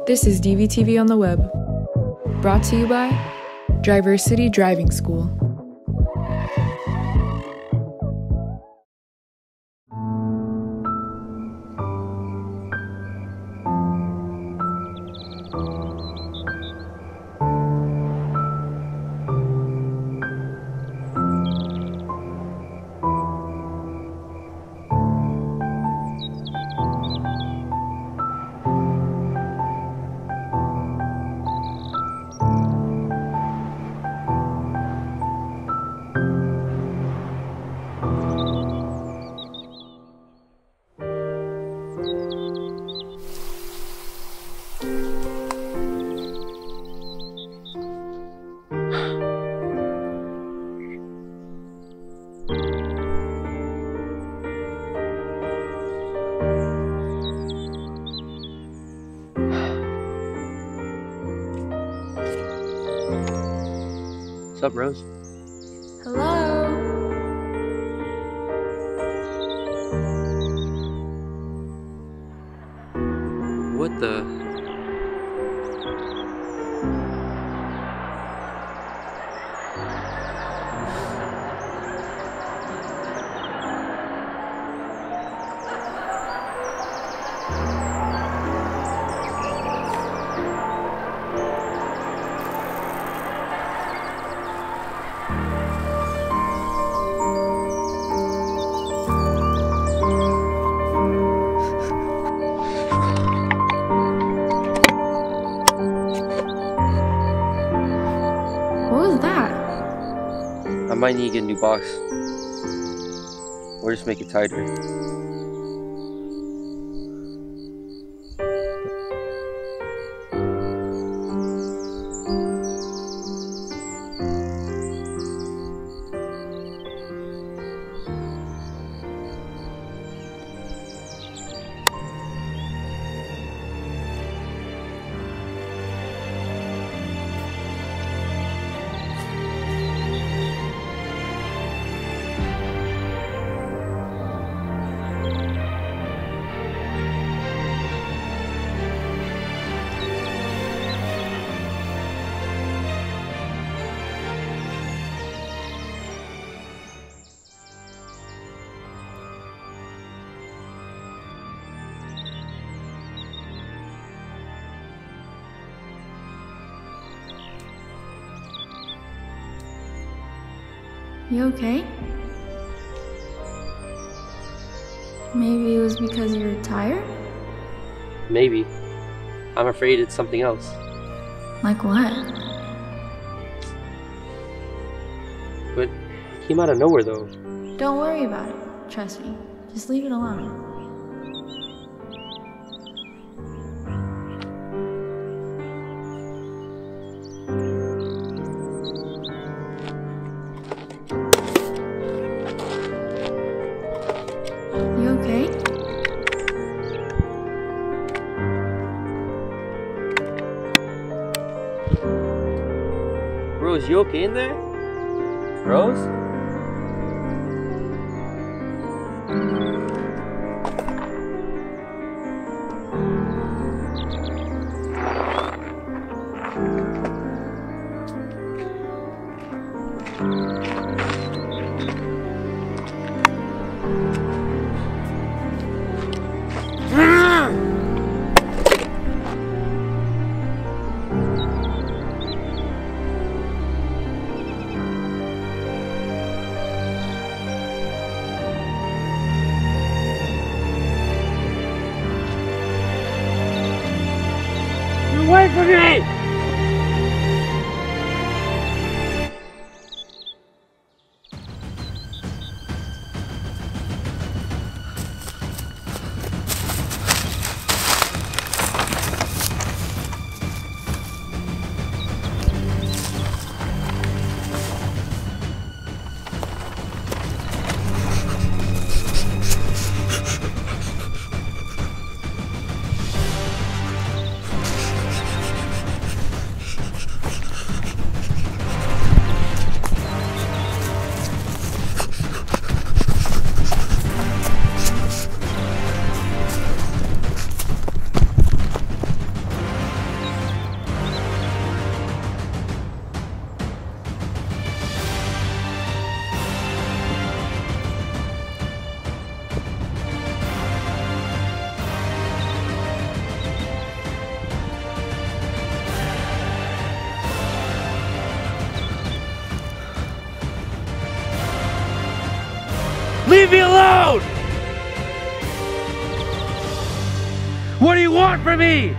This is DVTV on the Web, brought to you by Diversity Driving School. What's up, Rose? Hello? What the? What was that? I might need to get a new box. Or just make it tighter. You okay? Maybe it was because you were tired? Maybe. I'm afraid it's something else. Like what? But it came out of nowhere though. Don't worry about it. Trust me. Just leave it alone. You okay? Rose, you okay in there? Rose? Wait for me! Leave me alone! What do you want from me?